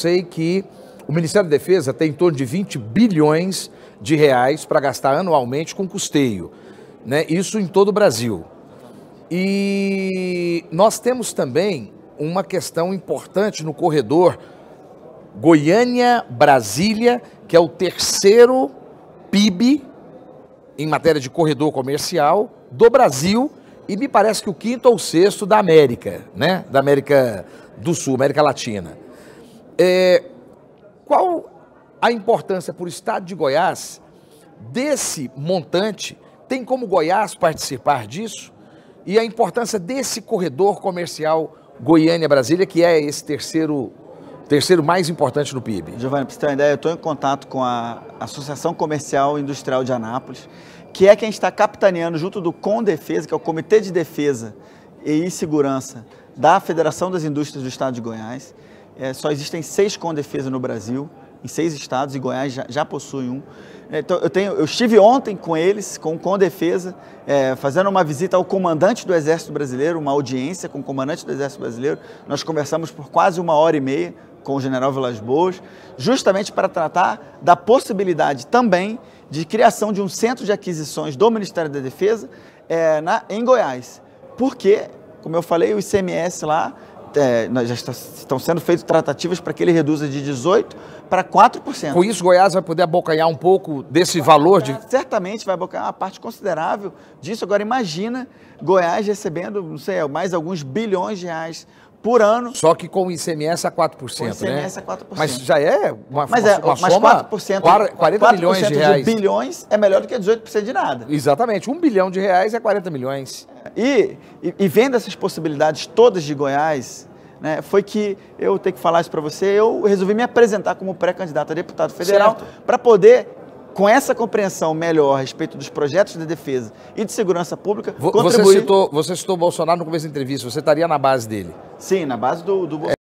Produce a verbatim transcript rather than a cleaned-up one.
Sei que o Ministério da Defesa tem em torno de vinte bilhões de reais para gastar anualmente com custeio, né? Isso em todo o Brasil. E nós temos também uma questão importante no corredor Goiânia-Brasília, que é o terceiro P I B em matéria de corredor comercial do Brasil e me parece que o quinto ou sexto da América, né? Da América do Sul, América Latina. É, qual a importância para o estado de Goiás desse montante? Tem como Goiás participar disso? E a importância desse corredor comercial Goiânia-Brasília, que é esse terceiro, terceiro mais importante no P I B? Giovanni, para você ter uma ideia, eu estou em contato com a Associação Comercial e Industrial de Anápolis, que é quem está capitaneando junto do CONDEFESA, que é o Comitê de Defesa e Segurança da Federação das Indústrias do Estado de Goiás. É, só existem seis CONDEFESA no Brasil, em seis estados, e Goiás já, já possui um. Então, eu, tenho, eu estive ontem com eles, com o CONDEFESA, é, fazendo uma visita ao comandante do Exército Brasileiro, uma audiência com o comandante do Exército Brasileiro. Nós conversamos por quase uma hora e meia com o general Vilas Boas, justamente para tratar da possibilidade também de criação de um centro de aquisições do Ministério da Defesa é, na, em Goiás. Porque, como eu falei, o I C M S lá, É, já está, estão sendo feitas tratativas para que ele reduza de dezoito por cento para quatro por cento. Com isso, Goiás vai poder abocanhar um pouco desse vai valor? De... Certamente vai abocanhar uma parte considerável disso. Agora, imagina Goiás recebendo, não sei, mais alguns bilhões de reais por ano. Só que com o I C M S a quatro por cento, né? O I C M S né? a quatro por cento. Mas já é uma, mas uma, é, uma mas soma, quatro por cento, quarenta milhões de reais. De bilhões é melhor do que dezoito por cento de nada. Exatamente, um bilhão de reais é quarenta milhões. E, e, e vendo essas possibilidades todas de Goiás, né, foi que eu tenho que falar isso para você, eu resolvi me apresentar como pré-candidato a deputado federal para poder, com essa compreensão melhor a respeito dos projetos de defesa e de segurança pública, você contribuir... Citou, você citou o Bolsonaro no começo da entrevista, você estaria na base dele? Sim, na base do, do Bolsonaro.